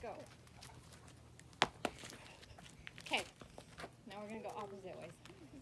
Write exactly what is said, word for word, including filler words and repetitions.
go. Okay, now we're gonna go opposite ways.